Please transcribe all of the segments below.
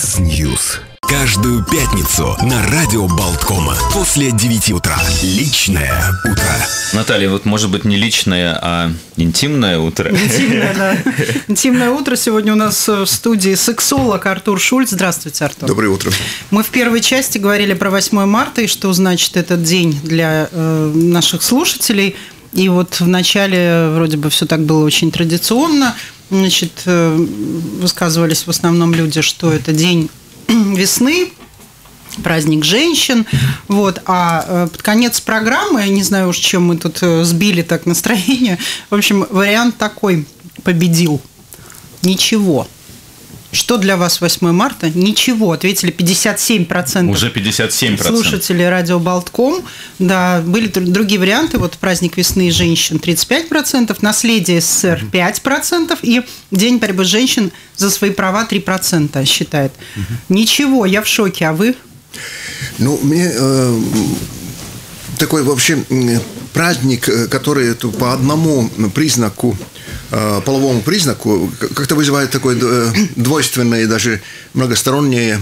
X-News. Каждую пятницу на радио Болткома после 9 утра. Личное утро. Наталья, вот может быть не личное, а интимное утро. Интимное, да. Интимное утро. Сегодня у нас в студии сексолог Артур Шульц. Здравствуйте, Артур. Доброе утро. Мы в первой части говорили про 8 марта и что значит этот день для наших слушателей. И вот в начале вроде бы все так было очень традиционно. Значит, высказывались в основном люди, что это день весны, праздник женщин. Вот. А под конец программы, я не знаю уж, чем мы тут сбили так настроение, в общем, вариант такой победил. Ничего. Что для вас 8 марта? Ничего. Ответили 57%. Уже 57%. Слушатели радио Болтком. Да, были другие варианты. Вот праздник весны и женщин 35%, наследие СССР 5% и День борьбы женщин за свои права 3% считает. Ничего, я в шоке. А вы? Ну, мне такой вообще праздник, который по одному признаку, половому признаку, как-то вызывает такое двойственное и даже многостороннее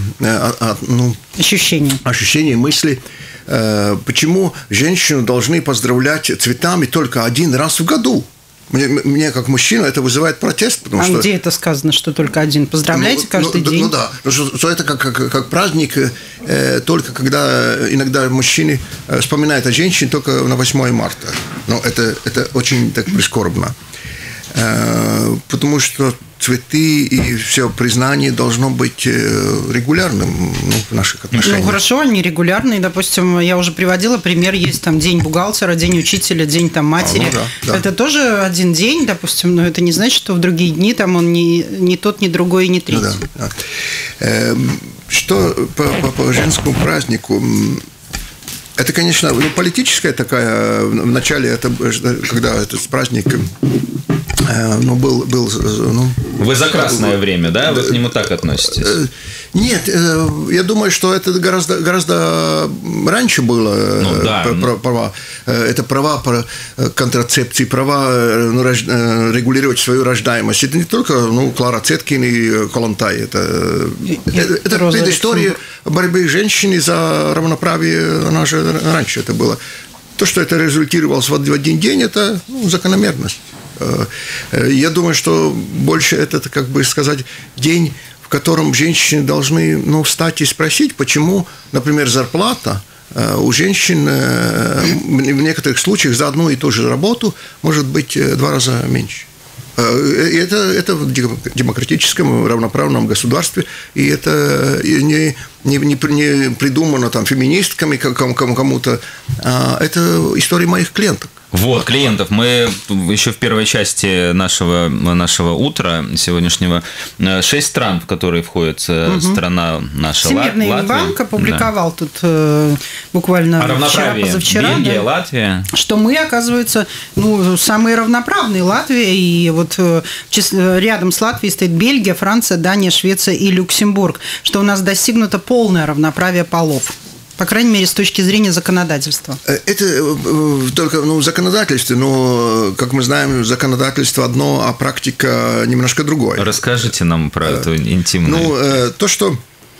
ощущение, мысли. Почему женщину должны поздравлять цветами только один раз в году? Мне как мужчину это вызывает протест. Потому что... где это сказано, что только один? Поздравляйте каждый день? Ну да, что это как праздник, только когда иногда мужчины вспоминают о женщине только на 8 марта. Но это очень так прискорбно. Потому что цветы и все признание должно быть регулярным в наших отношениях. Ну хорошо, они регулярные. Допустим, я уже приводила пример, есть там день бухгалтера, день учителя, день там матери. Да. Это тоже один день, допустим, но это не значит, что в другие дни там он не тот, ни другой, ни третий. Да. Что по женскому празднику? Это, конечно, политическая такая, в начале, когда этот праздник был. Вы за красное время, да? Вы к нему так относитесь? Нет, я думаю, что это гораздо раньше было. Ну, да. Права. Это права по контрацепции, права регулировать свою рождаемость. Это не только Клара Цеткин и Колонтай. Это предыстория борьбы женщин за равноправие, она же раньше это было. То, что это результировалось в один день, это закономерность. Я думаю, что больше это, как бы сказать, день, в котором женщины должны встать и спросить, почему, например, зарплата у женщин в некоторых случаях за одну и ту же работу может быть 2 раза меньше. Это в демократическом равноправном государстве, и это не придумано там феминистками кому-то, это история моих клиенток. Вот, клиентов. Мы еще в первой части нашего утра сегодняшнего 6 стран, в которые входит страна наша Латвия. Всемирный банк опубликовал тут буквально вчера-позавчера. Бельгия, Латвия. Что мы, оказывается, самые равноправные. Латвия, и вот рядом с Латвией стоит Бельгия, Франция, Дания, Швеция и Люксембург. Что у нас достигнуто полное равноправие полов. По крайней мере, с точки зрения законодательства. Это только в законодательстве, но, как мы знаем, законодательство одно, а практика немножко другое. Расскажите нам про эту интимную... То, что...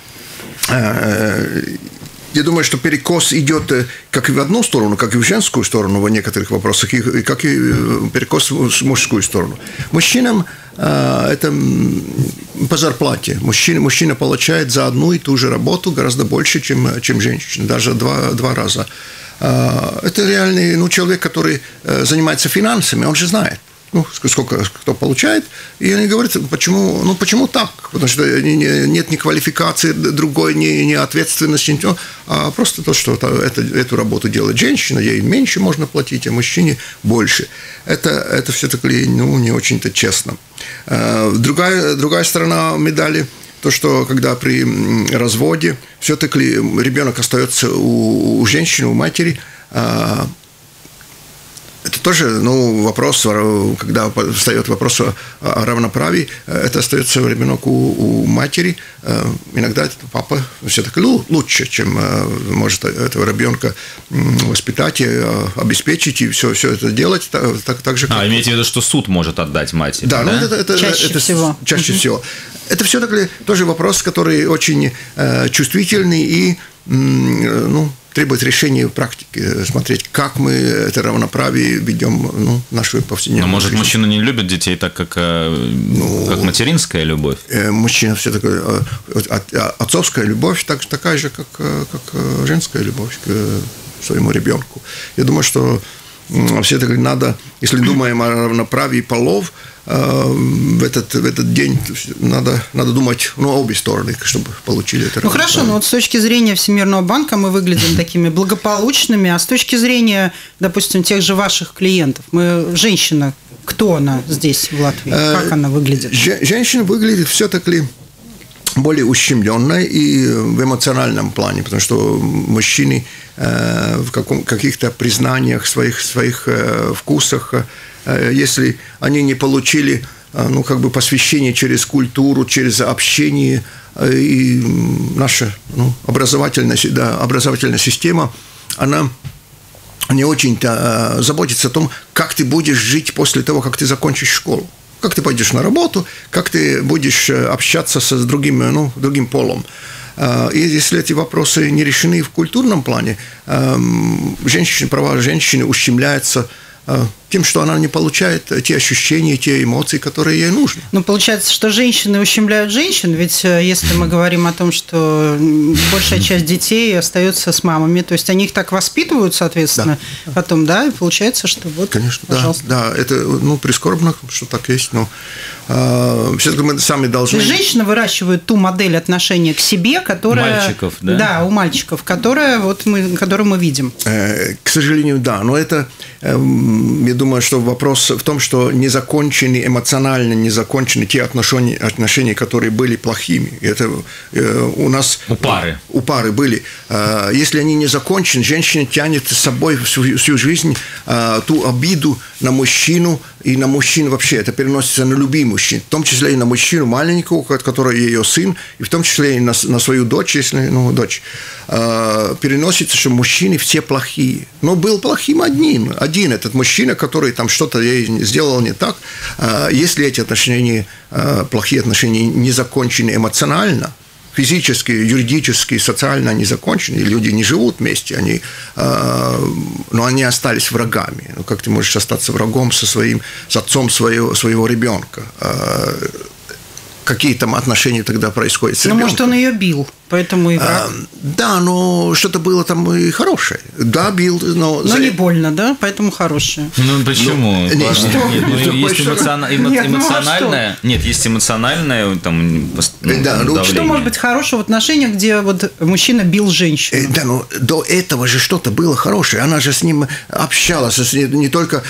Я думаю, что перекос идет как и в одну сторону, как и в женскую сторону в некоторых вопросах, и как и перекос в мужскую сторону. Мужчинам это по зарплате. Мужчина получает за одну и ту же работу гораздо больше, чем женщина, даже 2 раза. Это реальный человек, который занимается финансами, он же знает. Сколько кто получает, и они говорят, почему так? Потому что нет ни квалификации другой, ни ответственности, ничего, а просто то, что эту работу делает женщина, ей меньше можно платить, а мужчине больше. Это все-таки не очень-то честно. Другая сторона медали, то, что когда при разводе все-таки ребенок остается у женщины, у матери, Это тоже, вопрос, когда встает вопрос о равноправии, это остается ребенок у матери. Иногда папа все-таки лучше, чем может этого ребенка воспитать, обеспечить и все это делать. Так же, как... имеете в виду, что суд может отдать матери? Да, да? Это чаще всего. Чаще всего. Это все-таки тоже вопрос, который очень чувствительный и, требует решения в практике, смотреть, как мы это равноправие ведем нашу повседневную жизнь. Может, мужчины не любят детей так, как материнская любовь? Мужчина все-таки, отцовская любовь такая же, как женская любовь к своему ребенку. Я думаю, что все-таки надо, если думаем о равноправии полов, в этот день надо думать обе стороны, чтобы получили это. Хорошо, но вот с точки зрения Всемирного банка мы выглядим такими благополучными, а с точки зрения, допустим, тех же ваших клиентов, женщина, кто она здесь, в Латвии, как она выглядит? Женщина выглядит все-таки более ущемленной и в эмоциональном плане, потому что мужчины в каких-то признаниях своих вкусах, если они не получили посвящение через культуру, через общение, и наша образовательная система, она не очень-то заботится о том, как ты будешь жить после того, как ты закончишь школу. Как ты пойдешь на работу, как ты будешь общаться с другим полом. И если эти вопросы не решены в культурном плане, права женщины ущемляются тем, что она не получает те ощущения, те эмоции, которые ей нужны. Получается, что женщины ущемляют женщин, ведь если мы говорим о том, что большая часть детей остается с мамами, то есть они их так воспитывают, соответственно, да. Потом, да, и получается, что вот, конечно, пожалуйста. Да, это прискорбно, что так есть, но все-таки мы сами должны... Женщины выращивают ту модель отношения к себе, которая... Мальчиков, да? Да, у мальчиков, которую мы видим. К сожалению, да, но это, я думаю, что вопрос в том, что эмоционально не закончены те отношения, которые были плохими. Это у нас... У пары были. Если они не закончены, женщина тянет с собой всю жизнь ту обиду на мужчину, и на мужчин вообще. Это переносится на любые мужчин, в том числе и на мужчину маленького, который ее сын, и в том числе и на свою дочь, если дочь. Переносится, что мужчины все плохие. Но был плохим один этот мужчина, который там что-то ей сделал не так. Если эти отношения, плохие отношения не закончены эмоционально, физически, юридически, социально они закончены, люди не живут вместе, но они остались врагами. Как ты можешь остаться врагом с отцом своего ребенка? Какие там отношения тогда происходят с ребенком? Может, он ее бил, поэтому и враг. Да, но что-то было там и хорошее. Да, бил, но... Но не больно, да? Поэтому хорошее. Почему? Есть эмоциональное... Нет, есть эмоциональное давление. Что может быть хорошего в отношениях, где мужчина бил женщину? Да, но до этого же что-то было хорошее. Она же с ним общалась, не только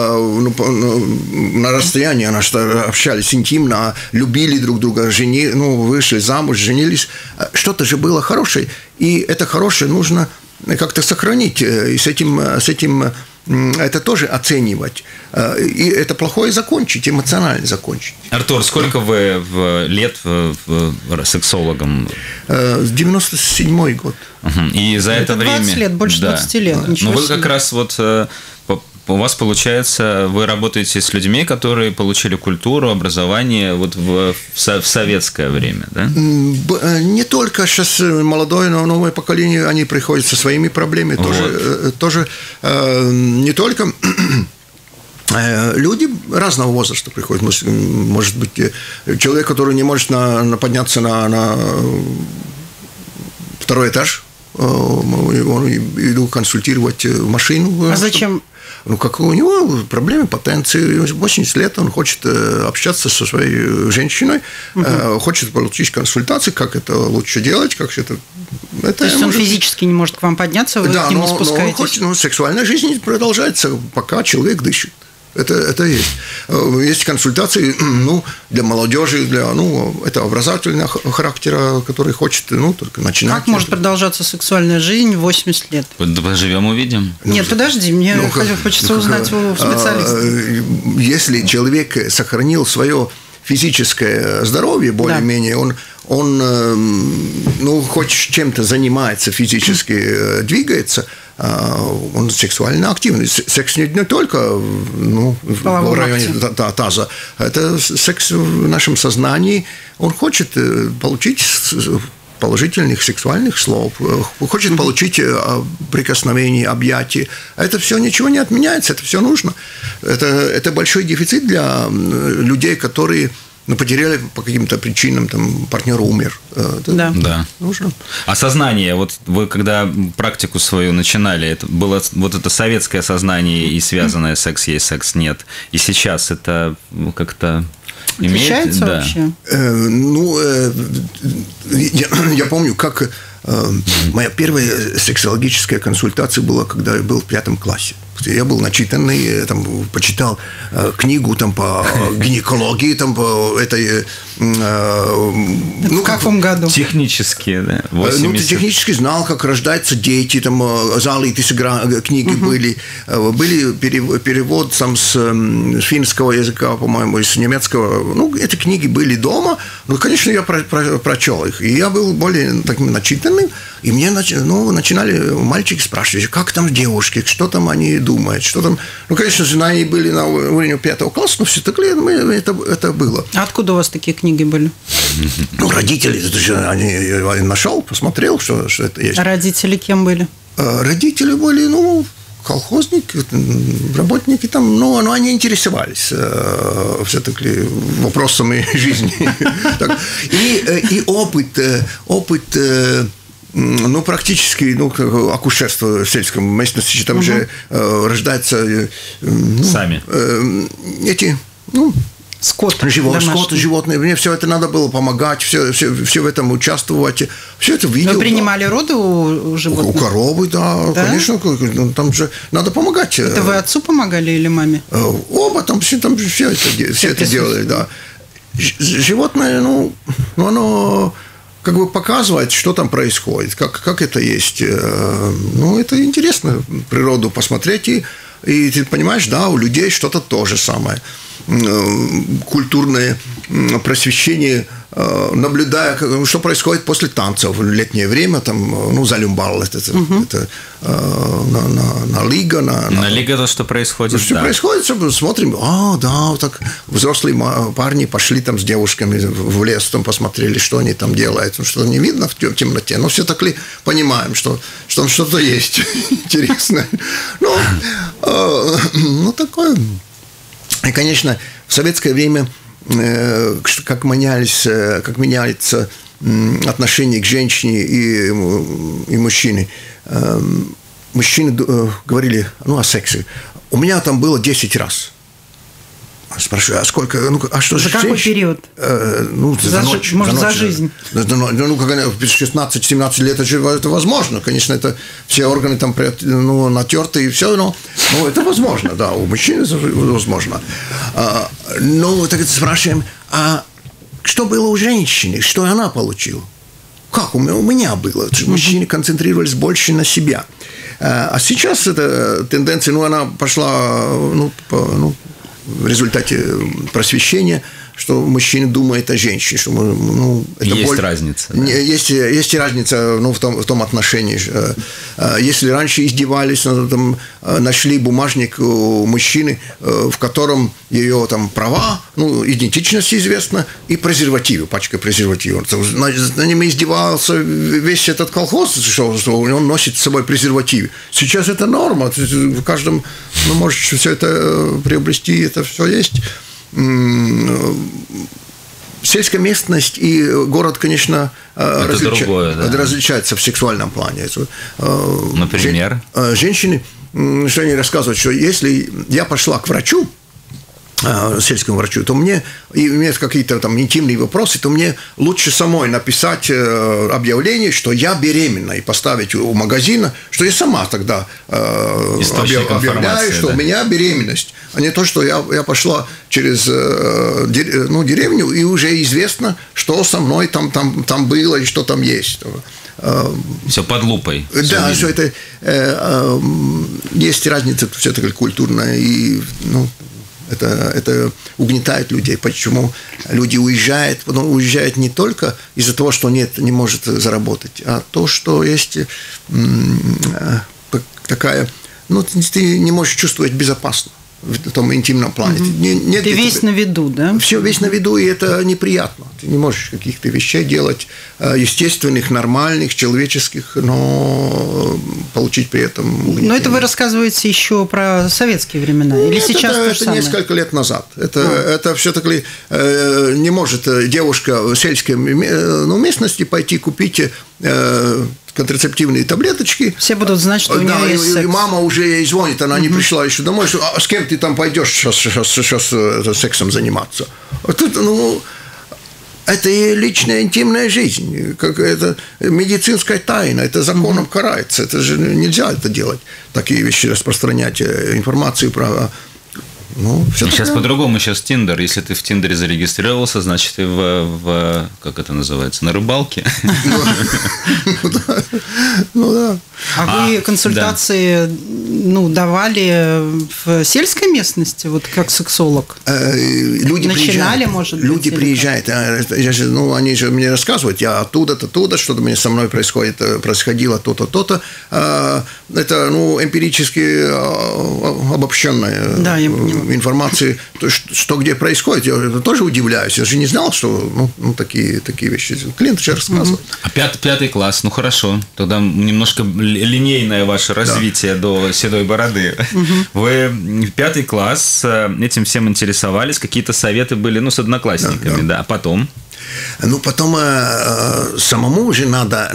на расстоянии, она общались интимно, любили друг друга, вышли замуж, женились. Что-то же было хорошее, и это хорошее нужно как-то сохранить, и с этим это тоже оценивать. И это плохое закончить, эмоционально закончить. Артур, сколько вы лет сексологом? С 97-й год. И за это время... 20 лет, больше 20 лет. Но вы как раз у вас, получается, вы работаете с людьми, которые получили культуру, образование в советское время, да? Не только сейчас молодое, но новое поколение, они приходят со своими проблемами, тоже не только... Люди разного возраста приходят. Может быть, человек, который не может подняться на второй этаж, иду консультировать машину. А зачем? Как у него проблемы потенции, 80 лет, он хочет общаться со своей женщиной, хочет получить консультации, как это лучше делать, как это... То есть он физически не может к вам подняться, вы к нему спускаетесь? Да, но сексуальная жизнь продолжается, пока человек дышит. Это есть. Есть консультации, для молодежи, это образовательного характера, который хочет, только начинать. Как может продолжаться сексуальная жизнь в 80 лет? Поживем, увидим. Нет, подожди, мне хочется узнать у специалиста. Если человек сохранил свое физическое здоровье более-менее, он хоть чем-то занимается физически, двигается, он сексуально активный. Секс не только в районе таза. Это секс в нашем сознании. Он хочет получить положительных сексуальных слов, хочет получить прикосновение, объятия. А это все ничего не отменяется, это все нужно. Это большой дефицит для людей, которые потеряли по каким-то причинам, партнер умер. Да. Нужно. Осознание, вот вы когда практику свою начинали, это было вот это советское сознание и связанное секс есть, секс нет. И сейчас это как-то отличается вообще? Я помню, как моя первая сексологическая консультация была, когда я был в 5 классе. Я был начитанный, почитал книгу по гинекологии, по этой... в каком году? Технически, да? Технически знал, как рождаются дети, залитые книги были. Были перевод с финского языка, по-моему, из немецкого. Эти книги были дома, конечно, я прочел их. И я был более таким начитанным, и мне начинали мальчики спрашивать, как там девушки, что там они думают, что там... конечно же, они были на уровне 5 класса, но все-таки это было. А откуда у вас такие книги были? Родители, я нашел, посмотрел, что это есть. А родители кем были? Родители были, колхозники, работники но они интересовались все-таки вопросами жизни. И опыт практически, акушерство в сельском местности, там же рождаются... Сами. Эти, скот, животные. Мне все это надо было помогать, все в этом участвовать. Все это видел. Вы принимали роды у животных? У коровы, да, конечно. Там же надо помогать. Это вы отцу помогали или маме? Оба, все это делали, да. Животное, оно... показывает, что там происходит, как это есть. Это интересно, природу посмотреть, и ты понимаешь, у людей что-то то же самое. Культурное просвещение, наблюдая, что происходит после танцев в летнее время, залюмбал, это на лига. На лига то, что происходит, Что происходит, смотрим, так взрослые парни пошли с девушками в лес, посмотрели, что они там делают, что-то не видно в темноте, но все так ли понимаем, что там что-то есть интересное. Такое... И, конечно, в советское время, как меняется отношение к женщине и мужчине. Мужчины говорили, о сексе. У меня там было 10 раз. Спрашиваю, а сколько? Что за какой период? За ночь. Может, за жизнь? Когда 16-17 лет, это возможно. Конечно, это все органы там натерты и все, но это возможно, да, у мужчин это возможно. Так спрашиваем, а что было у женщины? Что она получила? Как у меня было? Мужчины концентрировались больше на себя. А сейчас эта тенденция, она пошла, в результате просвещения, что мужчина думает о женщине, что это есть разница. Да? Есть разница в том отношении. Если раньше издевались, нашли бумажник у мужчины, в котором ее права, идентичность известна, и презервативы, пачка презервативов. На ним издевался весь этот колхоз, что он носит с собой презервативы. Сейчас это норма. В каждом может все это приобрести, это все есть. Сельская местность и город, конечно, различаются в сексуальном плане. Например? Женщины, что они рассказывают, что если я пошла к врачу, сельскому врачу, то мне имеют какие-то там интимные вопросы, то мне лучше самой написать объявление, что я беременна, и поставить у магазина, что я сама тогда объявляю, что у меня беременность, а не то, что я пошла через деревню, и уже известно, что со мной там было и что там есть. Все под лупой. Да, все это есть разница все-таки культурная, и это угнетает людей. Почему люди уезжают? Потом уезжают не только из-за того, что не может заработать, а то, что есть такая... ты не можешь чувствовать безопасно в том интимном плане. Ты весь на виду, да? Все весь на виду, и это неприятно. Ты не можешь каких-то вещей делать естественных, нормальных, человеческих, но получить при этом... Но это вы рассказываете еще про советские времена? Или сейчас то же самое? Это несколько лет назад. Это все-таки не может девушка в сельской местности пойти купить контрацептивные таблеточки. Все будут знать, что у нее есть секс. И мама уже ей звонит, она не пришла еще домой, что с кем ты там пойдешь сейчас сексом заниматься? Это и личная интимная жизнь, это медицинская тайна, это законом карается, это же нельзя это делать, такие вещи распространять, информацию про... сейчас по-другому, сейчас Тиндер. Если ты в Тиндере зарегистрировался, значит, ты в как это называется, на рыбалке. Да. А вы консультации давали в сельской местности, вот как сексолог? Начинали, может быть? Люди приезжают, они же мне рассказывают, я оттуда-то, что-то со мной происходило то-то, то-то. Это, эмпирически обобщенная информация, что где происходит. Я тоже удивляюсь, я же не знал, что такие вещи. Клиент же рассказывает. А 5 класс, хорошо, тогда немножко линейное ваше развитие до седой бороды. Вы 5 класс, этим всем интересовались, какие-то советы были, с одноклассниками, да, а потом? Потом самому уже надо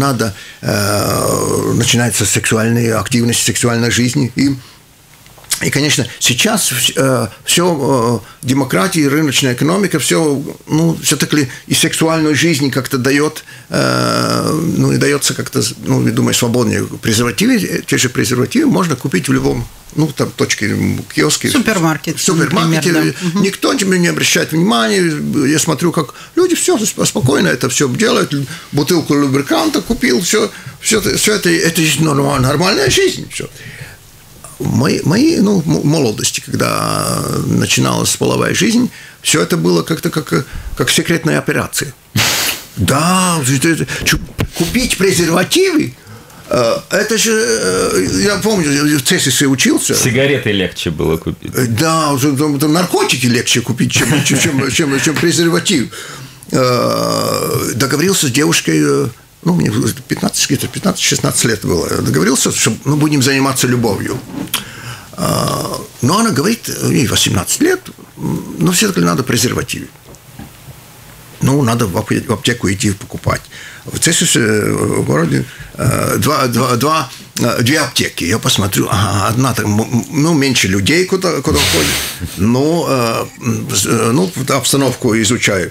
начинается сексуальная активность, сексуальная жизнь. И, конечно, сейчас все демократия, рыночная экономика, все-таки и сексуальную жизнь как-то дает, и дается как-то, я думаю, свободнее. Презервативы, те же презервативы можно купить в любом, там точке, киоске. Супермаркете. Например, да. Никто не обращает внимания. Я смотрю, как люди все спокойно это все делают. Бутылку лубриканта купил, все это нормальная жизнь. Все. Моей молодости, когда начиналась половая жизнь, все это было как-то как секретная операция. Да, купить презервативы, это же, я помню, в ЦСС учился. Сигареты легче было купить. Да, наркотики легче купить, чем презерватив. Договорился с девушкой, мне 15-16 лет было. Договорился, что мы будем заниматься любовью. Но она говорит, ей 18 лет, но все-таки надо презервативы. Надо в аптеку идти покупать. В ЦСС в городе две аптеки. Я посмотрю, одна меньше людей куда ходит. Обстановку изучаю.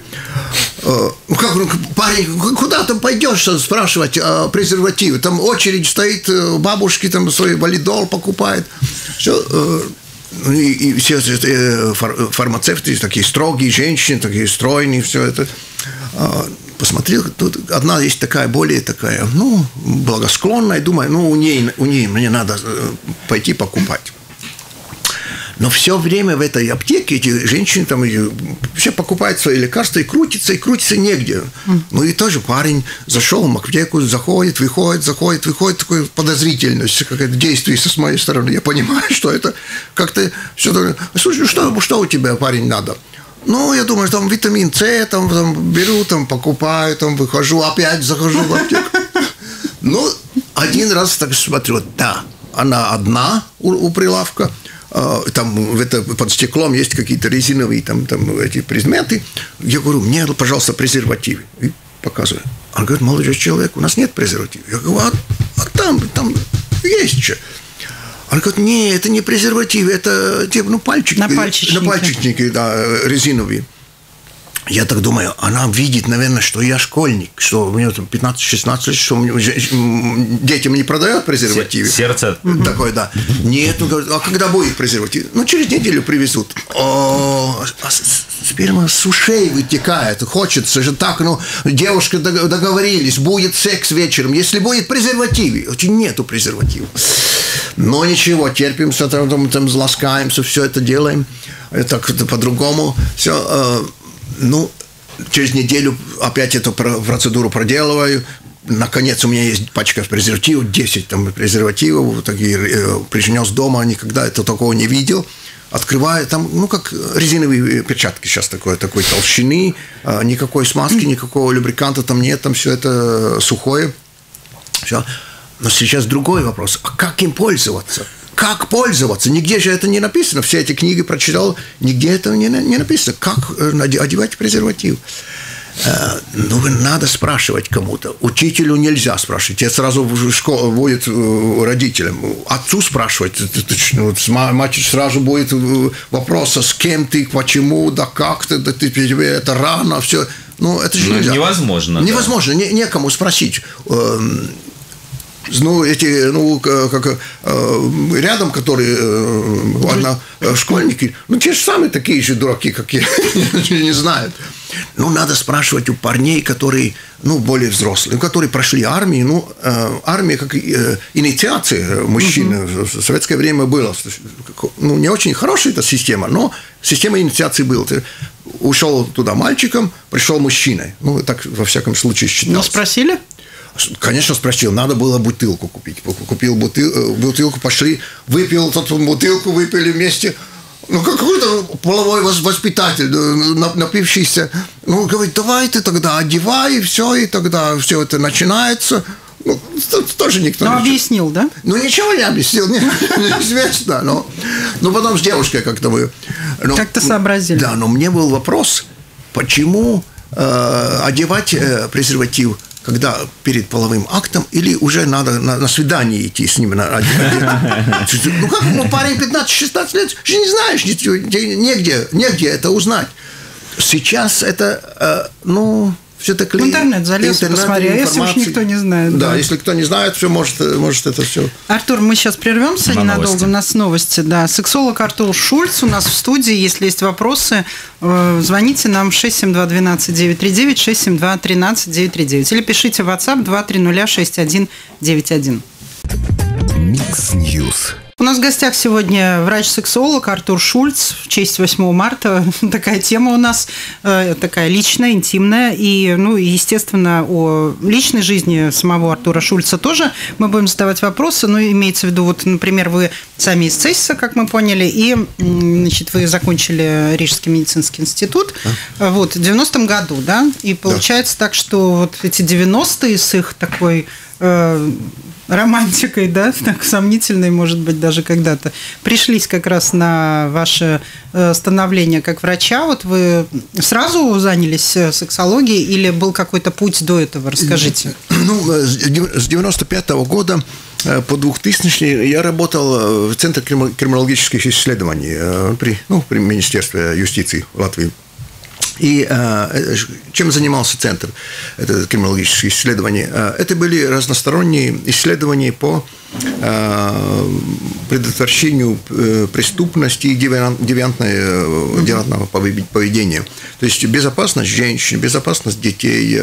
Парень, куда ты пойдешь спрашивать о презервативе? Там очередь стоит, бабушки там свой валидол покупают. Все. И все фармацевты, такие строгие женщины, такие стройные, все это. Посмотрел, тут одна есть такая, более такая, благосклонная, думаю, у ней мне надо пойти покупать. Но все время в этой аптеке эти женщины там все покупают свои лекарства и крутятся негде. И тоже парень зашел в аптеку, заходит, выходит, такой подозрительность, какое-то действие с моей стороны. Я понимаю, что это как-то все. Слушай, что у тебя, парень, надо? Я думаю, там витамин С, там беру, покупаю, выхожу, опять захожу в аптеку. Один раз так смотрю, да, она одна у прилавка. Там под стеклом есть какие-то резиновые там эти предметы. Я говорю, мне, пожалуйста, презервативы. И показываю. Он говорит, молодой человек, у нас нет презервативов. Я говорю, а там есть что. Она говорит, не, это не презерватив, это пальчики, да, резиновые. Я так думаю, она видит, наверное, что я школьник, что у меня там 15-16 лет, что детям не продают презервативы. Сердце. Такое, да. Нет, ну, говорит, а когда будет презерватив? Ну, через неделю привезут. Сперма с ушей вытекает, хочется же так, ну, девушки договорились, будет секс вечером, если будет презерватив, нету презерватива. Но ничего, терпимся, там ласкаемся, все это делаем, так по-другому, все. Ну, через неделю опять эту процедуру проделываю. Наконец, у меня есть пачка презервативов, 10 там презервативов, такие принес дома, никогда это такого не видел. Открываю, там, ну, как резиновые перчатки сейчас такой толщины, никакой смазки, никакого лубриканта там нет, там все это сухое. Все. Но сейчас другой вопрос, а как им пользоваться? Как пользоваться? Нигде же это не написано. Все эти книги прочитал, нигде это не написано. Как одевать презерватив? Ну, надо спрашивать кому-то. Учителю нельзя спрашивать. Это сразу в школу будет родителям. Отцу спрашивать. Мать сразу будет вопрос, с кем ты, почему, да как ты, да ты, тебе это рано, все. Ну, это же нельзя. Невозможно. Невозможно, да. Некому спросить. Ну, эти, ну, как рядом, которые школьники, ну, те же самые такие же дураки, как я, не знают. Ну, надо спрашивать у парней, которые, ну, более взрослые, которые прошли армию. Ну, армия как инициация мужчин в советское время была. Ну, не очень хорошая эта система, но система инициации была. Ты ушел туда мальчиком, пришел мужчиной. Ну, так, во всяком случае, считалось. Ну, спросили? Конечно, спросил, надо было бутылку купить. Купил бутылку, пошли, выпил эту бутылку, выпили вместе. Ну, какой-то половой воспитатель, напившийся. Ну, говорит, давай ты тогда одевай, и тогда все это начинается. Ну, тоже никто не объяснил, да? Ну, ничего не объяснил, неизвестно. Но потом с девушкой как-то мы... Как-то сообразили. Да, но мне был вопрос, почему одевать презерватив, когда перед половым актом, или уже надо на свидание идти с ним? Ну, как парень 15-16 лет, же не знаешь, негде это узнать. Сейчас это, ну, все-таки... В интернет залез, посмотри, а если уж никто не знает. Да, если кто не знает, все может это все. Артур, мы сейчас прервемся ненадолго, у нас новости. Да. Сексолог Артур Шульц у нас в студии. Если есть вопросы, звоните нам 672-12-939, 672-13-939. Или пишите в WhatsApp 230-6191. Микс Ньюс. У нас в гостях сегодня врач-сексолог Артур Шульц. В честь 8 марта такая тема у нас, такая личная, интимная. И, ну, естественно, о личной жизни самого Артура Шульца тоже мы будем задавать вопросы. Ну, имеется в виду, вот, например, вы сами из Цесиса, как мы поняли, и, значит, вы закончили Рижский медицинский институт вот, в 90-м году, да? И получается так, что вот эти 90-е с их такой... романтикой, да, так сомнительной, может быть, даже когда-то, пришлись как раз на ваше становление как врача. Вот вы сразу занялись сексологией или был какой-то путь до этого? Расскажите. Ну, с 95-го года по 2000 я работал в Центре криминологических исследований при Министерстве юстиции Латвии. И чем занимался Центр криминологических исследований? Это были разносторонние исследования по предотвращению преступности и девиантного поведения. То есть безопасность женщин, безопасность детей,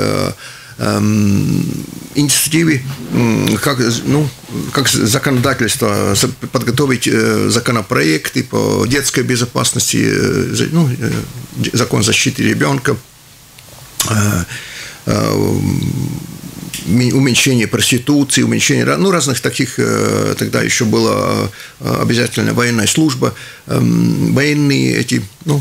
инициативы, как законодательство, подготовить законопроекты по детской безопасности, закон защиты ребенка, уменьшение проституции, уменьшение разных таких, тогда еще была обязательная военная служба, военные эти,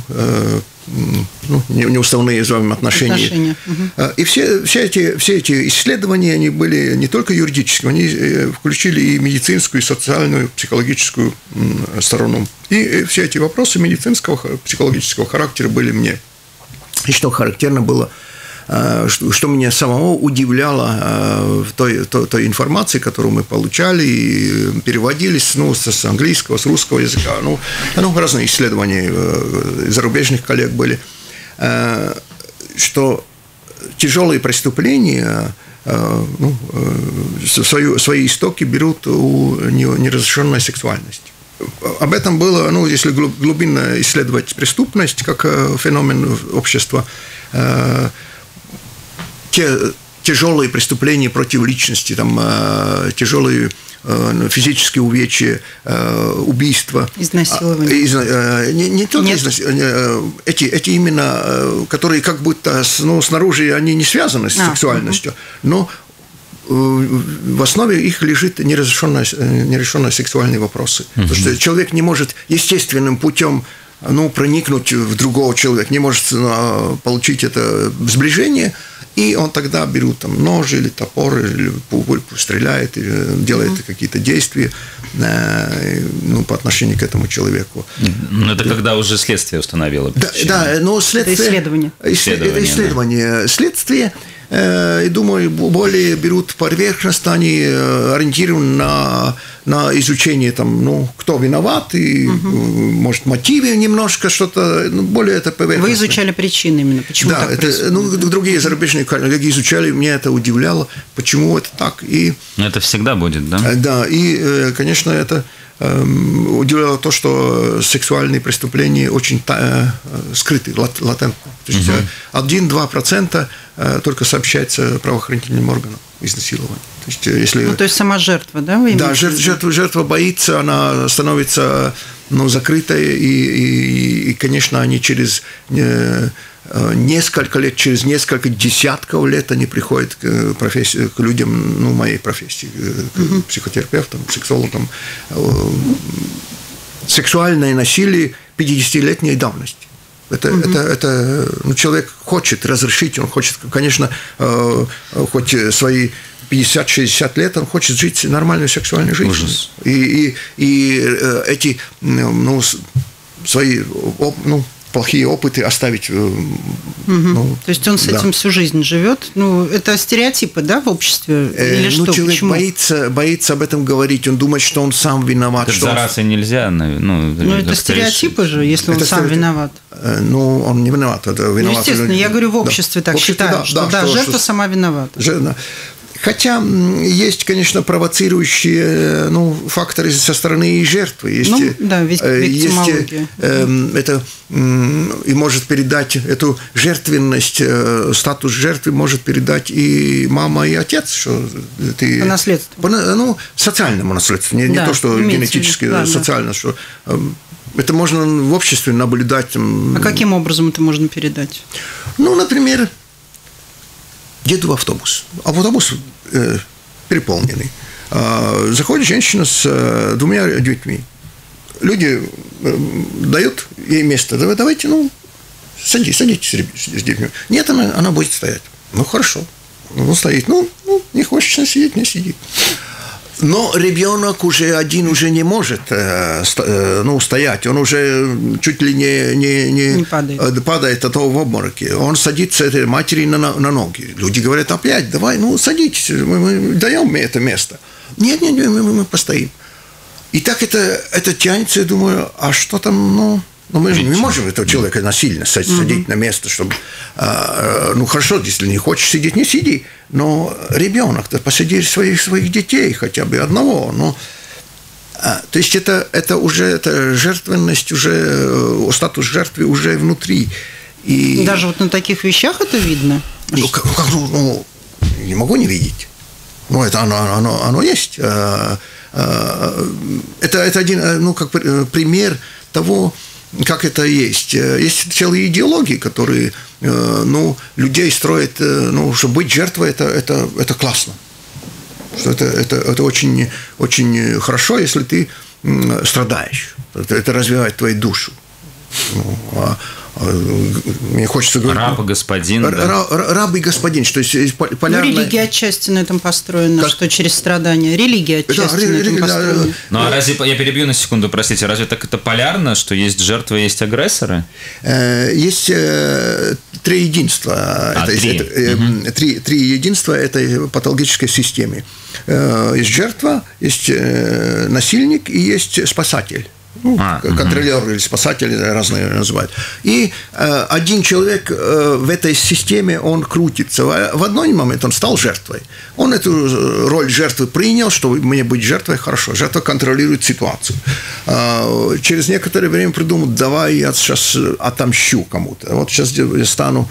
неуставные взаимоотношения. И все эти исследования, они были не только юридическими, они включили и медицинскую, и социальную, психологическую сторону. И все эти вопросы медицинского, психологического характера были мне. И что характерно было, что меня самого удивляло в той информации, которую мы получали и переводились с английского, с русского языка. Разные исследования зарубежных коллег были, что тяжелые преступления свои истоки берут у неразрешенной сексуальности. Об этом было, если глубинно исследовать преступность как феномен общества, те тяжелые преступления против личности, тяжелые физические увечья, убийства. Изнасилование. Не только изнасилование, эти именно, которые как будто снаружи они не связаны с сексуальностью, но в основе их лежит нерешенные сексуальные вопросы. Потому что человек не может естественным путем проникнуть в другого человека, не может получить это сближение, и он тогда берет нож или топор, или пульпу, стреляет, или делает какие-то действия по отношению к этому человеку. Это когда уже следствие установило причину. Да, но следствие... Это исследование. Следствие, я думаю, более берут поверхностно, они ориентированы на изучение, кто виноват, и, может, мотивы немножко, что-то, более это поверхностно. Вы изучали причины именно, почему так происходит? Другие зарубежные коллеги изучали, меня это удивляло, почему это так. Это всегда будет, да? Да, и, конечно, это удивляло то, что сексуальные преступления очень скрыты, латентны. То есть 1-2% только сообщается правоохранительным органам изнасилования. То есть, если... то есть сама жертва, да? Вы да, жертва боится, она становится закрытой, и, конечно, они через несколько лет, через несколько десятков лет они приходят к людям, моей профессии, к психотерапевтам, сексологам. Сексуальное насилие 50-летней давности. Это человек хочет разрешить, он хочет, конечно, хоть свои 50-60 лет, он хочет жить нормальной сексуальной жизнью. Ужас. И эти свои плохие опыты оставить. То есть он с этим всю жизнь живет. Это стереотипы, да, в обществе? Или что? Человек Почему? боится об этом говорить, он думает, что он сам виноват. Это за раз и нельзя. Это стереотипы же, если он сам виноват. Он не виноват. Это виноват. Естественно, я говорю, в обществе так считают, что жертва сама виновата. Хотя есть, конечно, провоцирующие факторы со стороны и жертвы. Есть виктимология. Это и может передать эту жертвенность, статус жертвы может передать и мама, и отец. Что ты, по наследству. Социальному наследству. Не то, что генетически, социально. Что, это можно в обществе наблюдать. А каким образом это можно передать? Например, еду в автобус. Автобус переполненный. Заходит женщина с 2 детьми. Люди дают ей место. Давайте, садитесь с детьми. Нет, она будет стоять. Хорошо. Стоит. Не хочется сидеть, не сидит. Но ребенок один уже не может стоять, он уже чуть ли не падает от того в обмороке. Он садится этой матери на ноги. Люди говорят, опять, давай, садитесь, мы даем это место. Нет, мы постоим. И так это тянется, я думаю, а что там, мы же не можем этого человека насильно садить на место, чтобы... хорошо, если не хочешь сидеть, не сиди. Но ребенок-то посади своих детей, хотя бы одного. То есть это уже эта жертвенность, уже статус жертвы уже внутри. И... Даже на таких вещах это видно? Не могу не видеть. Это оно есть. Это один пример того, как это есть. Есть целые идеологии, которые людей строят, чтобы быть жертвой, это классно. Что это очень, очень хорошо, если ты страдаешь. Это развивает твою душу. мне хочется говорить... Раб и господин. Раб и господин, что есть полярная... религия отчасти на этом построена, что через страдания. Религия отчасти на этом построена. Ну, а разве, я перебью на секунду, простите, разве так это полярно, что есть жертвы, есть агрессоры? Есть три единства. Три единства этой патологической системы. Есть жертва, есть насильник и есть спасатель. Контролер или спасатель, разные называют. И один человек в этой системе, он крутится. В один момент он стал жертвой. Он эту роль жертвы принял, что мне быть жертвой, хорошо. Жертва контролирует ситуацию. Через некоторое время придумал, давай я сейчас отомщу кому-то. Вот сейчас я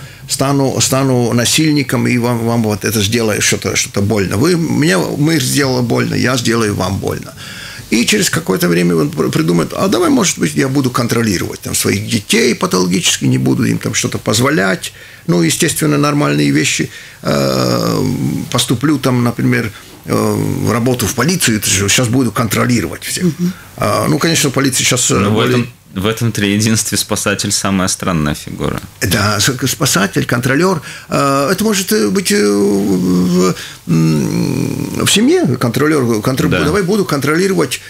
стану насильником, и вам вот это сделаю что-то больно. Мне сделало больно, я сделаю вам больно. И через какое-то время он придумает, а давай, может быть, я буду контролировать там своих детей патологически, не буду им там что-то позволять. Ну, естественно, нормальные вещи. Поступлю там, например, в работу в полицию, сейчас буду контролировать всех. Ну, конечно, полиция сейчас... В этом триединстве спасатель самая странная фигура. Да, спасатель, контролер. Это может быть в семье контролер. Да. Давай буду контролировать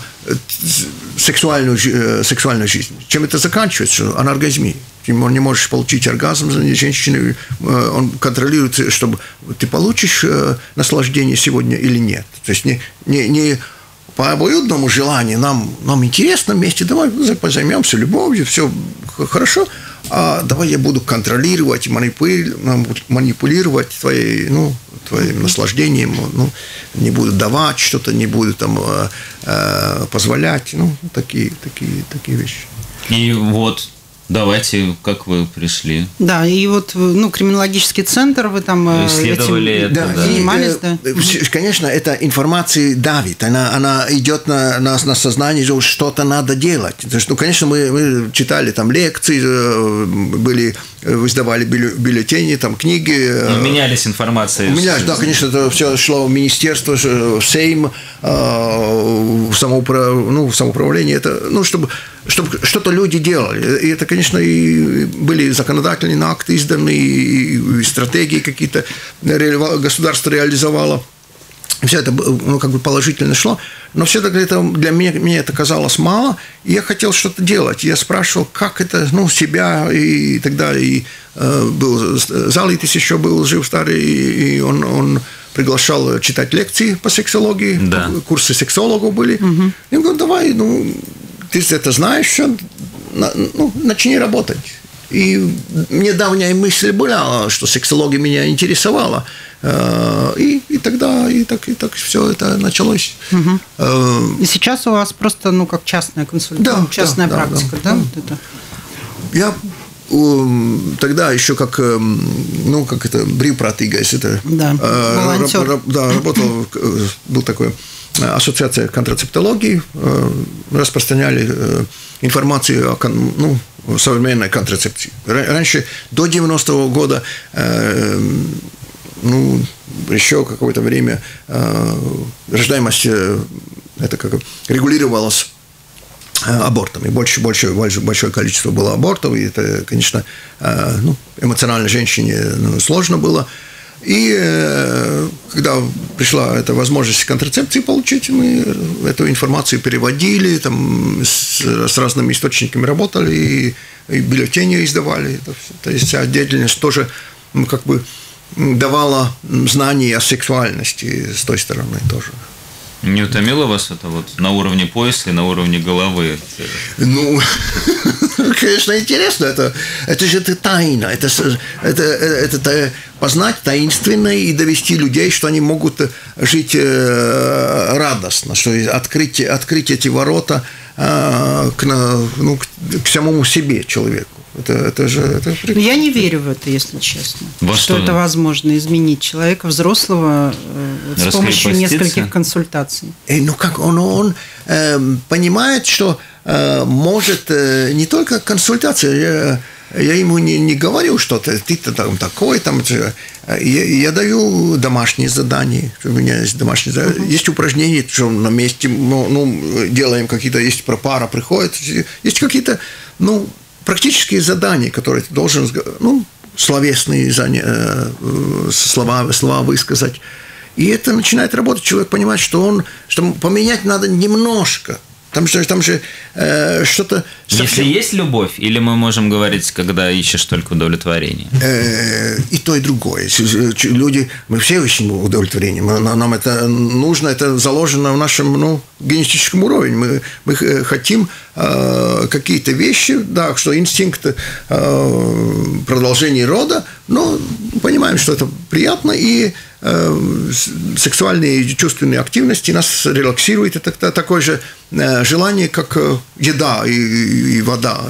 сексуальную жизнь. Чем это заканчивается? Аноргазмией. Ты не можешь получить оргазм за женщиной, он контролирует, чтобы ты получишь наслаждение сегодня или нет. То есть не по обоюдному желанию, нам интересно вместе, давай займемся любовью, все хорошо, а давай я буду контролировать, манипулировать твоим наслаждением, не буду давать что-то, не буду там позволять, такие вещи. И вот давайте, как вы пришли? Да, и вот, криминологический центр, вы там исследовали это, занимались, да? Конечно, эта информация давит, она идет на сознание, что что-то надо делать. То есть, конечно, мы читали там лекции, издавали бюллетени, там книги. Менялись информацией. Да, конечно, это все шло в министерство, в Сейм, в самоуправление, это, чтобы что-то люди делали. И это, конечно, и были законодательные акты изданы, и стратегии какие-то государство реализовало. Все это положительно шло, но все-таки это для меня это казалось мало, и я хотел что-то делать. Я спрашивал, как это, себя, и тогда и был Залитис еще был жив старый, и он приглашал читать лекции по сексологии, да. Курсы сексологов были. Угу. Я говорю, давай, ты это знаешь, все, начни работать. И недавняя мысль была, что сексология меня интересовала. И тогда так все это началось. Угу. И сейчас у вас просто, как частная консультация, частная практика, да? Я тогда еще как это брифпратигайс, это волонтер. Работал, был такой ассоциация контрацептологии, распространяли информацию о современной контрацепции. Раньше, до 90-го года, еще какое-то время рождаемость регулировалась абортами. Большое количество было абортов, и это, конечно, эмоционально женщине сложно было. И когда пришла эта возможность контрацепции получить, мы эту информацию переводили, там, с разными источниками работали, и бюллетени издавали. То есть вся деятельность тоже давала знания о сексуальности с той стороны тоже. Не утомило вас это на уровне пояса и на уровне головы? Конечно, интересно. Это же тайна. Это познать таинственно и довести людей, что они могут жить радостно, что открыть эти ворота к самому себе человеку. Я не верю в это, если честно. Что это возможно, изменить человека взрослого с помощью нескольких консультаций. Он понимает, что может не только консультация. Я ему не говорю что-то, ты-то там такой, я даю домашние задания, у меня есть домашние задания, есть упражнения, что на месте, делаем какие-то, есть пара приходит, есть какие-то, практические задания, которые ты должен, ну, словесные слова высказать. И это начинает работать. Человек понимает, что поменять надо немножко. Там же что-то... Если есть любовь, или мы можем говорить, когда ищешь только удовлетворение? И то, и другое. Люди, мы все ищем удовлетворение. Нам это нужно, это заложено в нашем генетическом уровне. Мы хотим какие-то вещи, да, что инстинкт продолжения рода, но понимаем, что это приятно, и сексуальные и чувственные активности нас релаксируют. Это такое же желание, как еда и вода.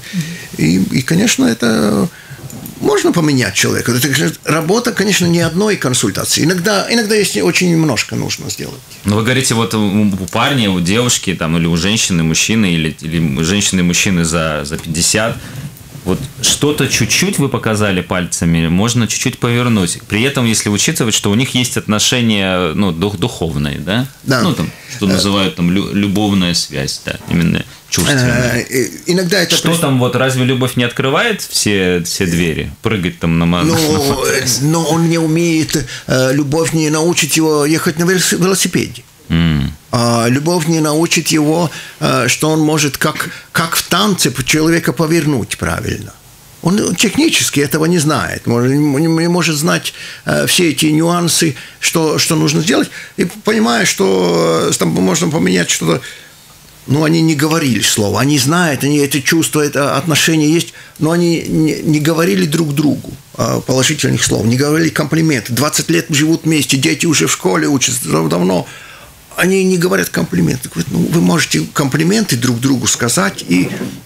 И, конечно, это можно поменять человека. Это работа, конечно, не одной консультации. Иногда есть очень немножко нужно сделать. Но вы говорите, вот у парня, у девушки, там, или у женщины, мужчины, или женщины и мужчины за 50, вот что-то чуть-чуть вы показали пальцами, можно чуть-чуть повернуть. При этом, если учитывать, что у них есть отношения, духовные, да? Да. Ну, там, что называют там любовная связь, да, именно чувственная. Иногда это... Что там, вот разве любовь не открывает все двери? Прыгать там на но он не умеет, любовь не научит его ехать на велосипеде. Любовь не научит его, что он может, как в танце, человека повернуть правильно. Он технически этого не знает. Не может знать все эти нюансы, что нужно сделать. И понимая, что там можно поменять что-то. Но они не говорили слова. Они знают, они это чувство, это отношение есть, но они не говорили друг другу положительных слов, не говорили комплименты. 20 лет живут вместе, дети уже в школе учатся давно. Они не говорят комплименты. Вы можете комплименты друг другу сказать и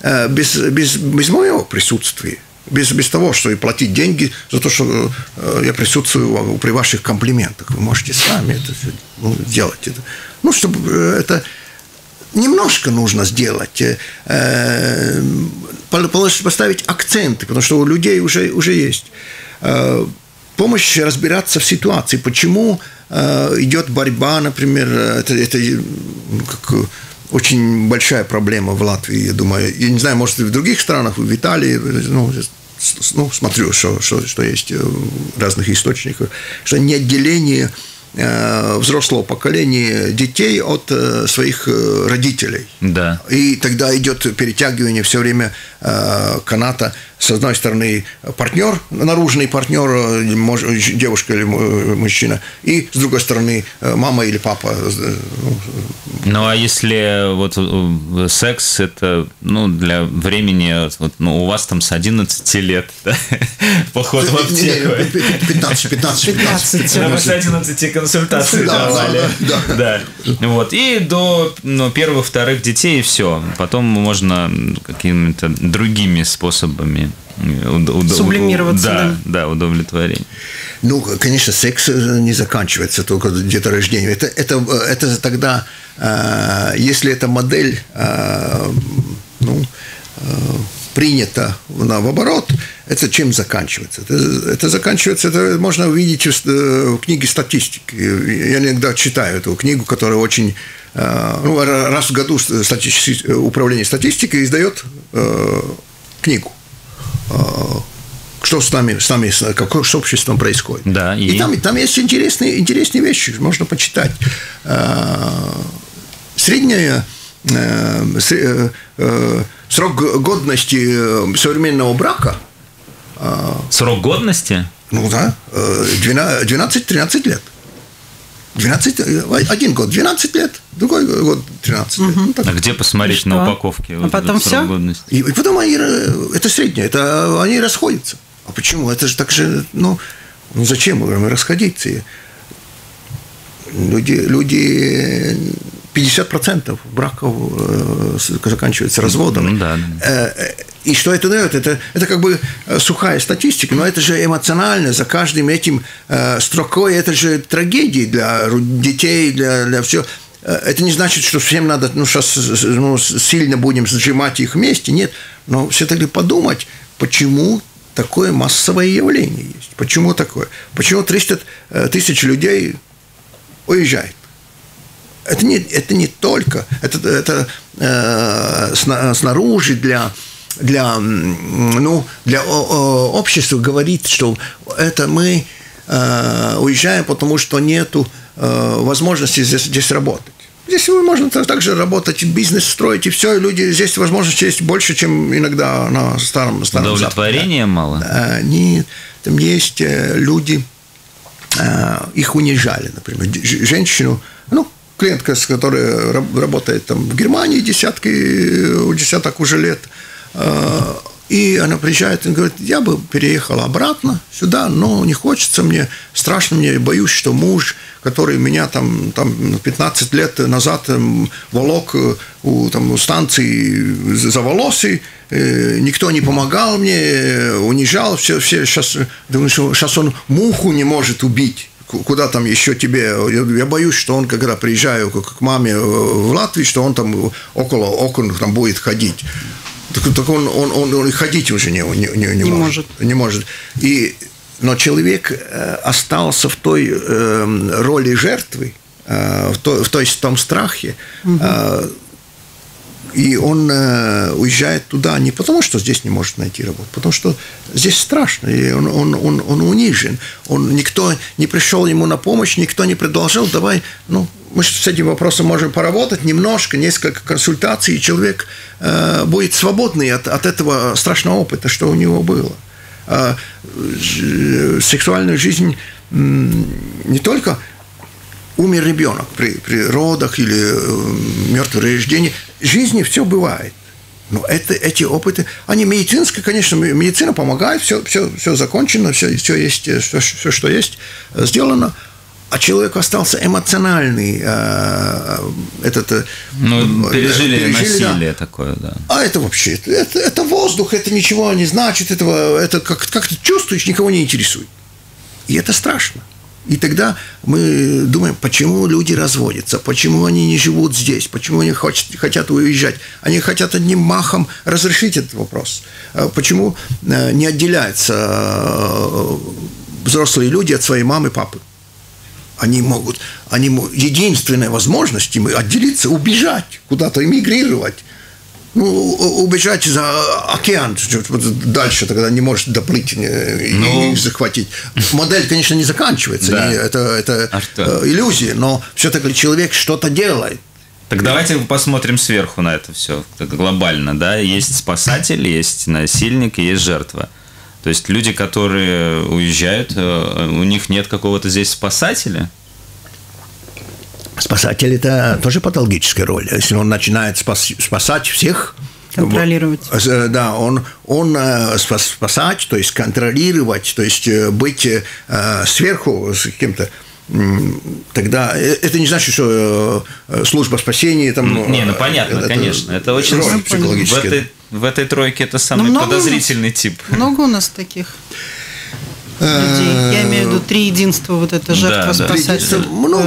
без моего присутствия, без того, что и платить деньги за то, что я присутствую при ваших комплиментах. Вы можете сами это сделать. Чтобы это немножко нужно сделать, поставить акценты, потому что у людей уже есть помощь разбираться в ситуации, почему идет борьба, например, это очень большая проблема в Латвии, я думаю. Я не знаю, может, и в других странах, в Италии, смотрю, что есть в разных источниках, что неотделение взрослого поколения детей от своих родителей. Да. И тогда идет перетягивание все время каната. С одной стороны, партнер, наружный партнер, девушка или мужчина, и с другой стороны, мама или папа. Ну, а если вот секс, это, для времени, у вас там с 11 лет, да? Поход в аптеку. 15. Мы с 11 консультаций давали. Да. Вот. И до первых, вторых детей, и все. Потом можно какими-то другими способами сублимироваться. Да, удовлетворение. Конечно, секс не заканчивается только деторождением. Это тогда, если эта модель принята в оборот, это чем заканчивается? Это заканчивается, это можно увидеть в книге статистики. Я иногда читаю эту книгу, которая очень... раз в году управление статистикой издает книгу. Что с нами, какое с обществом происходит. Да, и там есть интересные вещи, можно почитать. Средняя срок годности современного брака. Срок годности? 12-13 лет. 1 год 12 лет, другой год 13 лет. А где посмотреть на упаковке? А потом все? И потом это среднее, они расходятся. А почему? Это же так же, зачем мы расходиться? Люди 50% браков заканчиваются разводом. Да. И что это дает? Это как бы сухая статистика, но это же эмоционально, за каждым этим строкой, это же трагедия для детей, для всего. Это не значит, что всем надо, сейчас сильно будем сжимать их вместе, нет. Но все-таки подумать, почему такое массовое явление есть. Почему такое? Почему 300 тысяч людей уезжает? Это не только, это снаружи для общества говорить, что это мы уезжаем, потому что нету возможности здесь работать. Здесь можно также работать, бизнес строить, и все, и люди, здесь возможности есть больше, чем иногда на старом удовлетворения мало? Нет, там есть люди, их унижали, например, женщину, клиентка, с которой работает там в Германии десяток уже лет, и она приезжает и говорит, я бы переехала обратно сюда, но не хочется мне, страшно мне, боюсь, что муж, который меня там 15 лет назад волок у станции за волосы, никто не помогал мне, унижал, все сейчас, думаю, что сейчас он муху не может убить. Куда там еще тебе? Я боюсь, что он, когда приезжаю к маме в Латвию, что он там около окон там будет ходить. Так он ходить уже не может. Но человек остался в той роли жертвы, в том страхе, и он уезжает туда не потому, что здесь не может найти работу, потому что здесь страшно, и он унижен. Никто не пришел ему на помощь, никто не предложил, давай, мы с этим вопросом можем поработать немножко, несколько консультаций, и человек будет свободный от этого страшного опыта, что у него было. Сексуальную жизнь не только умер ребенок при родах или мертвом рождении, в жизни все бывает. Но эти опыты, они медицинские, конечно, медицина помогает, все закончено, все есть, все, что есть, сделано. А человек остался эмоциональный. Пережили насилие, да. Такое, да. А это вообще, это воздух, это ничего не значит, это как ты чувствуешь, никого не интересует. И это страшно. И тогда мы думаем, почему люди разводятся, почему они не живут здесь, почему они хотят уезжать. Они хотят одним махом разрешить этот вопрос. Почему не отделяются взрослые люди от своей мамы и папы? Единственная возможность им отделиться, убежать, куда-то эмигрировать. Убежать за океан, дальше тогда не может доплыть и захватить. Модель, конечно, не заканчивается, да. Это иллюзия, но все-таки человек что-то делает. Так давайте посмотрим сверху на это все, глобально, да, есть спасатель, есть насильник и есть жертва. То есть люди, которые уезжают, у них нет какого-то здесь спасателя? Спасатель – это тоже патологическая роль. Если он начинает спасать всех, контролировать. Да, он спасать, то есть контролировать, то есть быть сверху с кем-то. Тогда это не значит, что служба спасения там. Понятно, это, конечно. Это очень психологически. В этой тройке это самый подозрительный тип. Много у нас таких людей. Я имею в виду три единства, вот это жертва, спасатель.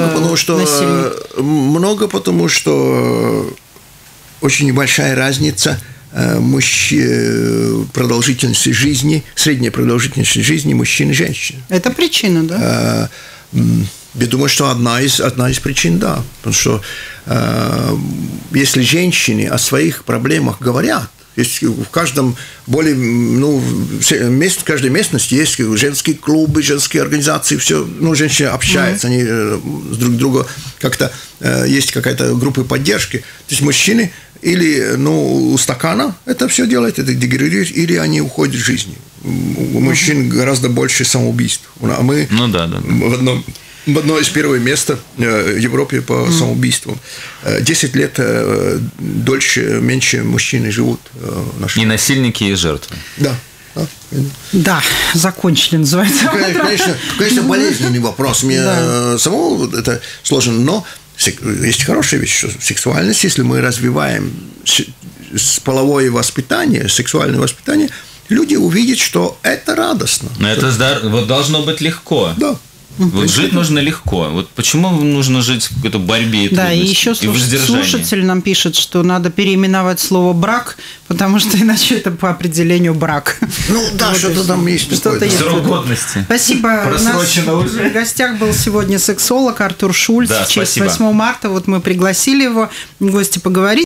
Много, потому что очень небольшая разница продолжительности жизни, средняя продолжительность жизни мужчин и женщин. Это причина, да? Я думаю, что одна из причин, да. Потому что если женщины о своих проблемах говорят, есть в каждом в каждой местности есть женские клубы, женские организации, все, женщины общаются, они друг друга как-то, есть какая-то группа поддержки. То есть мужчины или у стакана это все делают, это деградирует, или они уходят из жизни. У мужчин гораздо больше самоубийств. А мы в одно из первых мест в Европе по самоубийствам. 10 лет меньше мужчины живут. И насильники, и жертвы. Да. Да, закончили, называется. Конечно, болезненный вопрос. Мне самому это сложно, но есть хорошая вещь, что сексуальность, если мы развиваем половое воспитание, сексуальное воспитание, люди увидят, что это радостно. Но это должно быть легко. Да. Вот жить нужно легко. Вот почему нужно жить в какой-то борьбе и да, и еще слушатель нам пишет, что надо переименовать слово «брак», потому что иначе это по определению брак. Что-то там есть. Срок годности. Спасибо. У нас в гостях был сегодня сексолог Артур Шульц. В честь 8 марта мы пригласили его в гости поговорить.